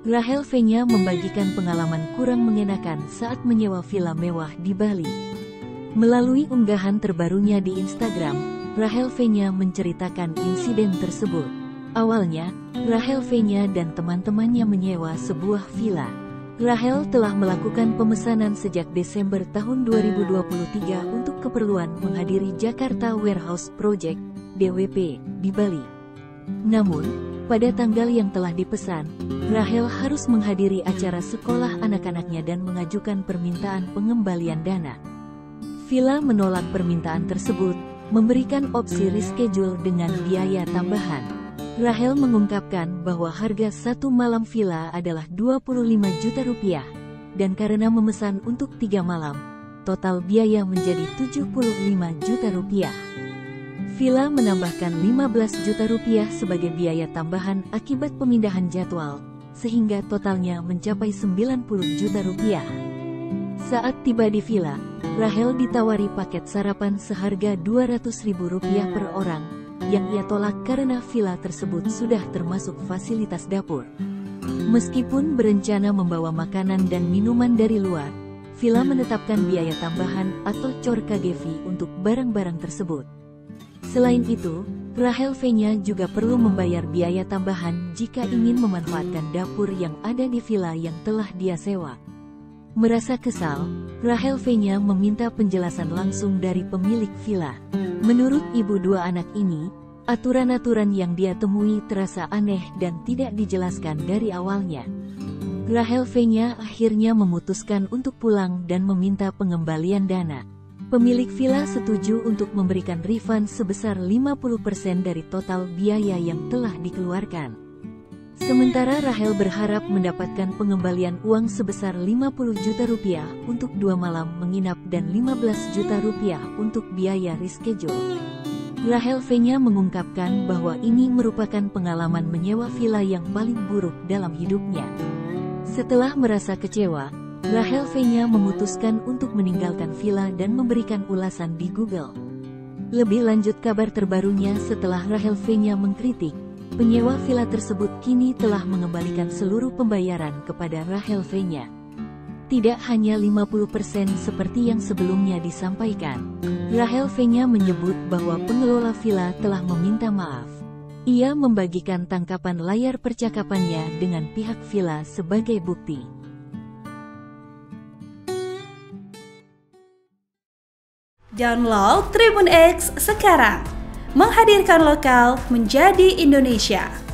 Rachel V-nya membagikan pengalaman kurang mengenakan saat menyewa villa mewah di Bali. Melalui unggahan terbarunya di Instagram, Rachel V-nya menceritakan insiden tersebut. Awalnya, Rachel V-nya dan teman-temannya menyewa sebuah villa. Rachel telah melakukan pemesanan sejak Desember tahun 2023 untuk keperluan menghadiri Jakarta Warehouse Project (DWP) di Bali. Namun, pada tanggal yang telah dipesan, Rachel harus menghadiri acara sekolah anak-anaknya dan mengajukan permintaan pengembalian dana. Villa menolak permintaan tersebut, memberikan opsi reschedule dengan biaya tambahan. Rachel mengungkapkan bahwa harga satu malam villa adalah 25 juta rupiah, dan karena memesan untuk 3 malam, total biaya menjadi 75 juta rupiah. Villa menambahkan 15 juta rupiah sebagai biaya tambahan akibat pemindahan jadwal, sehingga totalnya mencapai 90 juta rupiah. Saat tiba di villa, Rachel ditawari paket sarapan seharga Rp200.000 per orang, yang ia tolak karena villa tersebut sudah termasuk fasilitas dapur. Meskipun berencana membawa makanan dan minuman dari luar, villa menetapkan biaya tambahan atau cor KGV untuk barang-barang tersebut. Selain itu, Rachel V-nya juga perlu membayar biaya tambahan jika ingin memanfaatkan dapur yang ada di villa yang telah dia sewa. Merasa kesal, Rachel V-nya meminta penjelasan langsung dari pemilik villa. Menurut ibu dua anak ini, aturan-aturan yang dia temui terasa aneh dan tidak dijelaskan dari awalnya. Rachel V-nya akhirnya memutuskan untuk pulang dan meminta pengembalian dana. Pemilik villa setuju untuk memberikan refund sebesar 50% dari total biaya yang telah dikeluarkan. Sementara Rachel berharap mendapatkan pengembalian uang sebesar 50 juta rupiah untuk 2 malam menginap dan 15 juta rupiah untuk biaya reschedule. Rachel V-nya mengungkapkan bahwa ini merupakan pengalaman menyewa villa yang paling buruk dalam hidupnya. Setelah merasa kecewa, Rachel V-nya memutuskan untuk meninggalkan villa dan memberikan ulasan di Google. Lebih lanjut kabar terbarunya setelah Rachel V-nya mengkritik, penyewa villa tersebut kini telah mengembalikan seluruh pembayaran kepada Rachel V-nya. Tidak hanya 50% seperti yang sebelumnya disampaikan. Rachel V-nya menyebut bahwa pengelola villa telah meminta maaf. Ia membagikan tangkapan layar percakapannya dengan pihak villa sebagai bukti. Download Tribun X sekarang, menghadirkan lokal menjadi Indonesia.